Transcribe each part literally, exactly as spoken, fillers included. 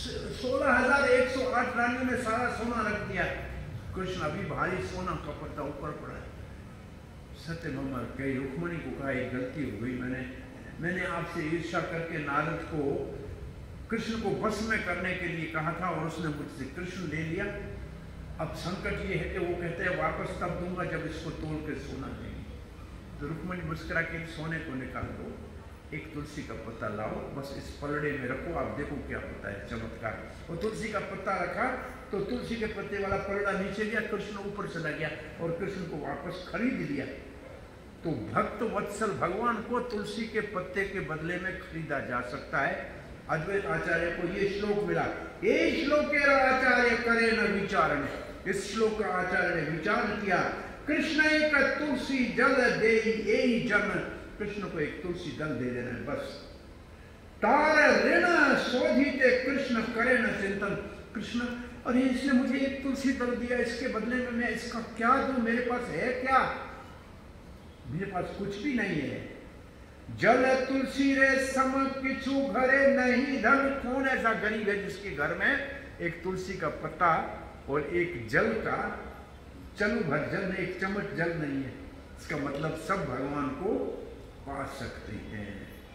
सोलह हजार एक सौ आठ रानी में सारा सोना रख दिया। कृष्ण अभी भारी सोना का पत्ता ऊपर पड़ा है। सत्यभामा कही रुक्मणी को कहा एक गलती हो गई, मैंने मैंने आपसे ईर्ष्या करके नारद को कृष्ण को बस में करने के लिए कहा था और उसने मुझसे कृष्ण ले लिया। अब संकट ये है कि वो कहते हैं वापस तब दूंगा जब इसको तोड़ के सोना देंगे। तो रुक्मणी मुस्कुरा के सोने को निकाल दो, एक तुलसी का पत्ता लाओ, बस इस पलड़े में रखो, आप देखो क्या होता है चमत्कार। वो तुलसी का पत्ता रखा तो तुलसी के पत्ते वाला पलड़ा नीचे गया, कृष्ण ऊपर चला गया और कृष्ण को वापस खरीद लिया। तो भक्त वत्सल भगवान को तुलसी के पत्ते के बदले में खरीदा जा सकता है। अद्वैत आचार्य को ये श्लोक मिला, ये श्लोक आचार्य करे न विचारण। इस श्लोक का आचार्य ने विचार किया, कृष्ण एक तुलसी जल दे यही जन, कृष्ण को एक तुलसी दल दे देना है बस। तार ऋण शोधिते कृष्ण करे न चिंतन। कृष्ण अरे इसने मुझे एक तुलसी दल दिया, इसके बदले में मैं इसका क्या दूं, मेरे पास है क्या? मेरे पास कुछ भी नहीं है। जल तुलसी रे सम किछु घरे नहीं धन। कौन ऐसा गरीब है जिसके घर में एक तुलसी का पत्ता और एक जल का चलू भर जल नहीं, एक चम्मच जल नहीं है? इसका मतलब सब भगवान को पा सकते हैं।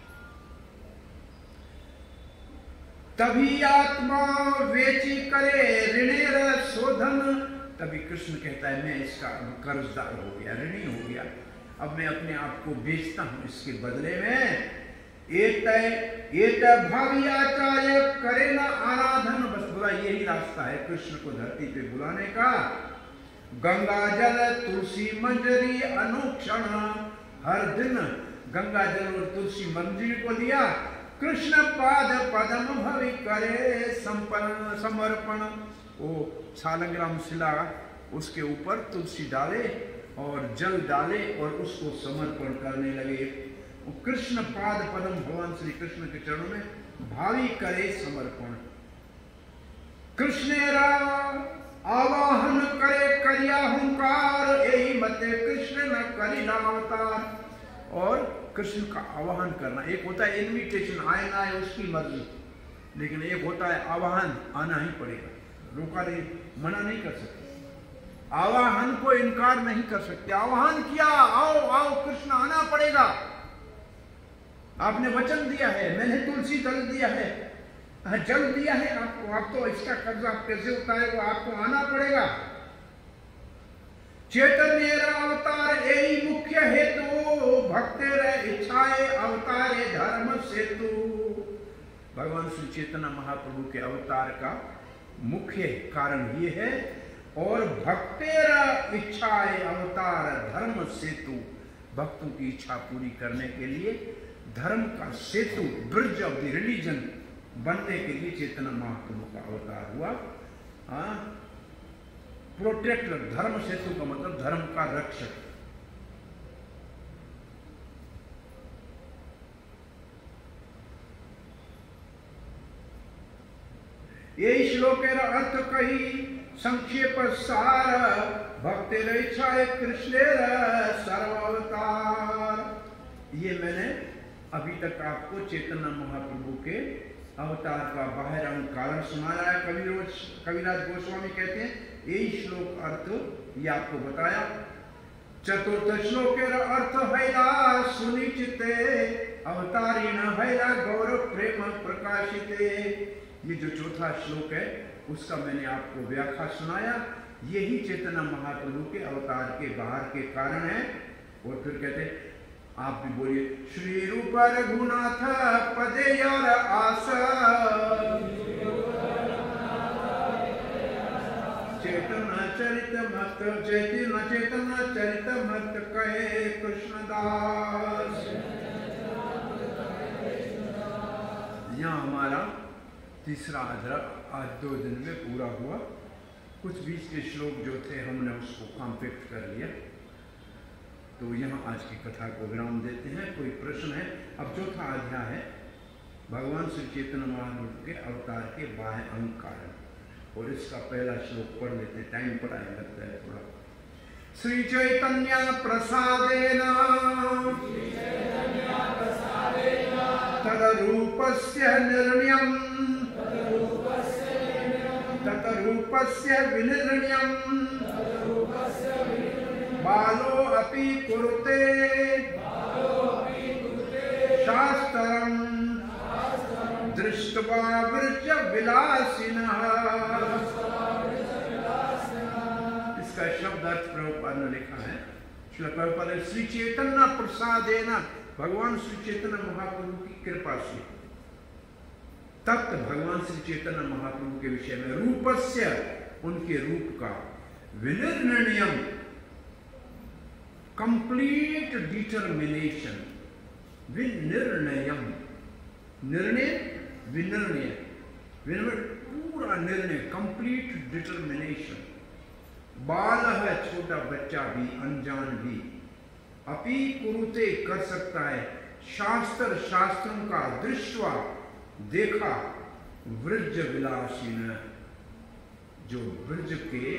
तभी आत्मा वेची करे ऋणेर शोधन। तभी कृष्ण कहता है मैं इसका कर्जदार हो गया, ऋणी हो गया, अब मैं अपने आप को बेचता हूं इसके बदले में। एक एक भावी आचार्य करे ना आराधन। बस बुरा यही रास्ता है कृष्ण को धरती पे बुलाने का। गंगा जल तुलसी मंजरी अनुक्षण। हर दिन गंगा जल और तुलसी मंजरी को लिया। कृष्ण पाद पदम भवि करे संपन्न समर्पण। वो सालग्राम शिला उसके ऊपर तुलसी डाले और जल डाले और उसको समर्पण करने लगे। कृष्ण पाद पदम भगवान श्री कृष्ण के चरणों में भावी करे समर्पण। कृष्णेरा आवाहन करे करिया हुंकार। यही मते कृष्ण न करी अवतार। और कृष्ण का आवाहन करना, एक होता है इनविटेशन, आए ना आए उसकी मर्जी, लेकिन एक होता है आवाहन, आना ही पड़ेगा, रोका नहीं, मना नहीं कर सकते। आवाहन को इनकार नहीं कर सकते। आवाहन किया, आओ आओ कृष्ण, आना पड़ेगा। आपने वचन दिया है, मैंने तुलसी दल दिया है, जल दिया है आपको, आप तो इसका कर्जा कैसे उतारेगा, आपको आना पड़ेगा। चैतन्य अवतार यही मुख्य हेतु, भक्तेर इच्छाए अवतारे धर्म सेतु। भगवान श्री चैतन्य महाप्रभु के अवतार का मुख्य कारण ये है। और भक्तेरा इच्छाए अवतार धर्म सेतु। भक्तों की इच्छा पूरी करने के लिए धर्म का सेतु, ब्रिज ऑफ द रिलीजन बनने के लिए चैतन्य महाप्रभु का अवतार हुआ। हाँ, प्रोटेक्टर, धर्म सेतु का मतलब धर्म का रक्षक। यही श्लोकेर अर्थ कही संक्षेप सार। भक्तेर इच्छाए कृष्णेर सर्वावतार। ये मैंने अभी तक आपको चैतन्य महाप्रभु के अवतार का बाहर अंग कारण सुनाया है। कविराज कविराज गोस्वामी कहते हैं यही श्लोक अर्थ ये आपको बताया। चतुर्थ श्लोकेर अर्थ हैला सुनिचिते अवतारीण हैला गौरव प्रेम प्रकाशिते। ये जो चौथा श्लोक है उसका मैंने आपको व्याख्या सुनाया। यही चैतन्य महाप्रभु के अवतार के बाहर के कारण है। और फिर कहते हैं, आप भी बोलिए, श्री रूप रघुनाथ पदे और आशा चैतन्य चरित मत चैतन्य चैतन्य चरित मत कहे कृष्णदास। यहाँ हमारा तीसरा अध्याय आज दो दिन में पूरा हुआ। कुछ बीच के श्लोक जो थे हमने उसको कॉम्पैक्ट कर लिया। तो यहाँ आज की कथा को विराम देते हैं। कोई प्रश्न है? अब चौथा अध्याय है भगवान श्री चैतन्य महाप्रभु के अवतार के बाह्य अंग कारण, और इसका पहला श्लोक पढ़ लेते। टाइम पर आने लगता है थोड़ा। श्री चैतन्य प्रसादेन तद रूपस्य निर्णयम् रूपस्य विनिर्णयम् बालो अपि कुरुते शास्त्रम् दृष्ट्वा वृज विलासिनः। इसका शब्द अर्थ प्रभुपाद ने लिखा है। श्रील प्रभुपाद श्री चैतन्य प्रसादेन, भगवान श्री चैतन्य महाप्रभु की कृपा से तप्त भगवान श्री चैतन्य महाप्रभु के विषय में रूपस्य, उनके रूप का, विनिर्णयम कंप्लीट डिटर्मिनेशन, विनिर्णयम निर्णय, विनिर्णय पूरा निर्णय, कंप्लीट डिटर्मिनेशन। बाल है, छोटा बच्चा भी, अनजान भी, अपि कुरुते कर सकता है, शास्त्र शास्त्रों का, दृष्टवा देखा, वृज विलासीन जो वृज के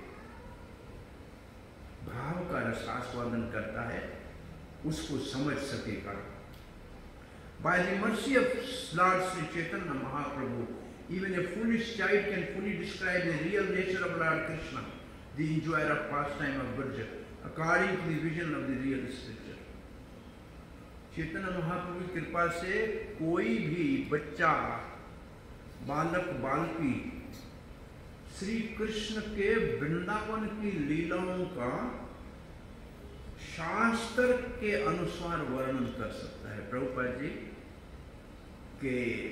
भाव का रसास्वादन करता है उसको समझ सकेगा। By the mercy of Lord Sri Chaitanya Mahaprabhu, even a foolish child can fully describe the real nature of Lord Krishna, the enjoyer of pastime of Braj, according to the vision of the real scripture. Chaitanya Mahaprabhu की कृपा से कोई भी बच्चा, बालक, बालकी श्री कृष्ण के वृंदावन की लीलाओं का शास्त्र के अनुसार वर्णन कर सकता है। प्रभुपाद जी के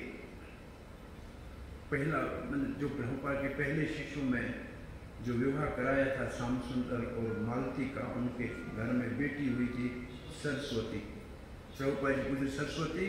पहला, जो प्रभुपाद के पहले शिष्यों में जो विवाह कराया था श्याम सुंदर और मालती का, उनके घर में बेटी हुई थी सरस्वती। प्रभुपाद जी पूछे, सरस्वती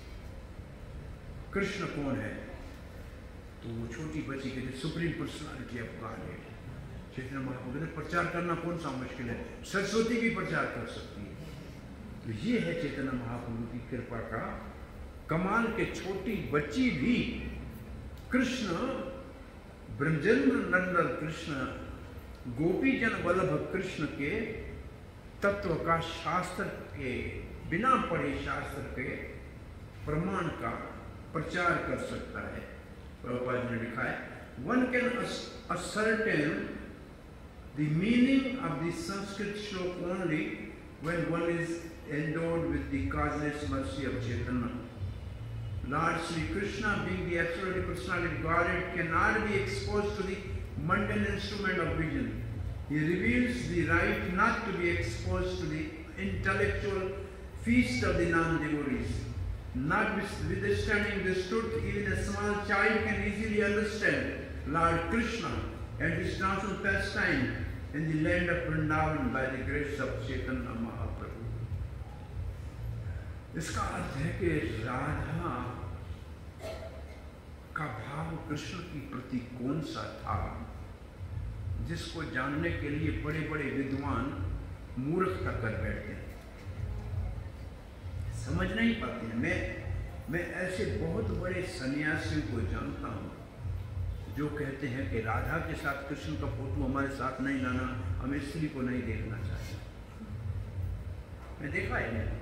कृष्ण कौन है? तो वो छोटी बच्ची कहती सुप्रीम पर्सनालिटी ऑफ गॉड है। चैतन्य महाप्रभु ने प्रचार करना कौन सा मुश्किल है, सरस्वती भी प्रचार कर सकती है। तो ये है चैतन्य महाप्रभु की कृपा का कमाल के छोटी बच्ची भी कृष्ण, ब्रजेंद्र नंदन कृष्ण, गोपी जन वल्लभ कृष्ण के तत्व का शास्त्र के बिना पढ़े शास्त्र के प्रमाण का प्रचार कर सकता है। प्रभुपाद ने लिखा है, one can ascertain the meaning of the Sanskrit श्लोक only when one is endowed with the causeless mercy of Chaitanya. Lord Sri Krishna, being the absolute personality of Godhead, cannot be exposed to the mundane instrument of vision. He reveals the right not to be exposed to the intellectual feast of the non-devotees. Notwithstanding this truth, even a small child can easily understand Lord Krishna and his transcendental pastime in the land of Vrindavan by the grace of Chaitanya Mahaprabhu. इसका अर्थ है कि राधा का भाव कृष्ण की प्रति कौन सा था, जिसको जानने के लिए बड़े बड़े विद्वान मूर्खता कर बैठते हैं, समझ नहीं पाते हैं। मैं मैं ऐसे बहुत बड़े सन्यासियों को जानता हूँ जो कहते हैं कि राधा के साथ कृष्ण का फोटो हमारे साथ नहीं लाना, हम स्त्री को नहीं देखना चाहते। मैं देखा है नहीं।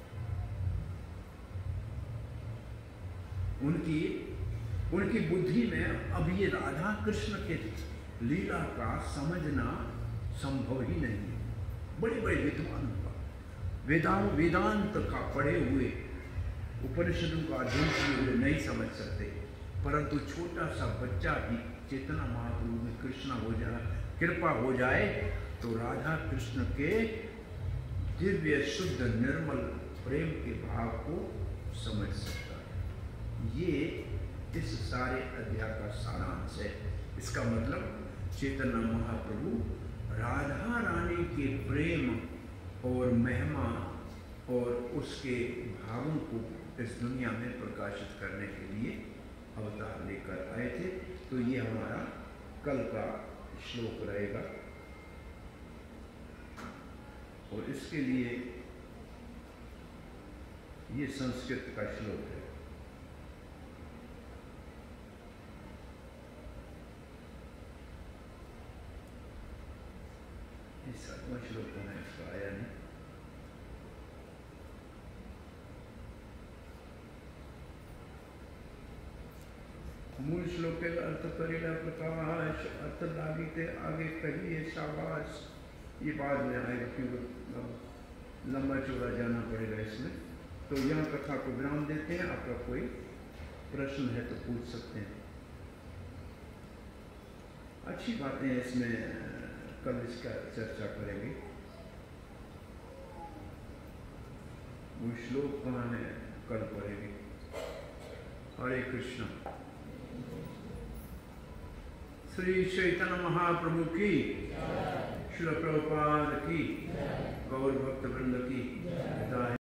उनकी उनकी बुद्धि में अब ये राधा कृष्ण के लीला का समझना संभव ही नहीं है। बड़े बड़े विद्वान का वेदांत वेदांत का पढ़े हुए, उपनिषदों का अध्ययन किए हुए नहीं समझ सकते, परंतु छोटा सा बच्चा भी चैतन्य महाप्रभु में कृष्ण हो जाए, कृपा हो जाए तो राधा कृष्ण के दिव्य शुद्ध निर्मल प्रेम के भाव को समझ सकता है। ये इस सारे अध्याय का सारांश है। इसका मतलब चैतन्य महाप्रभु राधा रानी के प्रेम और महिमा और उसके भावों को इस दुनिया में प्रकाशित करने के लिए अवतार लेकर आए थे। तो ये हमारा कल का श्लोक रहेगा और इसके लिए ये संस्कृत का श्लोक है। इस सातवां श्लोक होना इसका आया नहीं। मूल श्लोक के अर्थ करेगा प्रकाश, अर्थ लागिते आगे कहिए शाबाश। ये बाद में आएगा क्योंकि लंबा चौड़ा जाना पड़ेगा इसमें। तो यहाँ कथा को विराम देते हैं। आपका कोई प्रश्न है तो पूछ सकते हैं। अच्छी बातें इसमें, कल इसका चर्चा करेंगे। वो श्लोक कहाँ है, कल पढ़ेंगे। हरे कृष्ण। श्री चैतन्य महाप्रभु की, श्रील प्रभुपाद की, गौर भक्त वृंद की।